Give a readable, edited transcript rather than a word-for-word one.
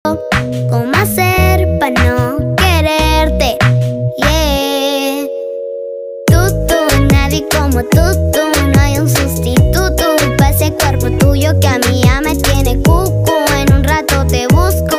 ¿Cómo hacer para no quererte? Yeah. Tú, nadie como tú, no hay un sustituto para ese cuerpo tuyo que a mí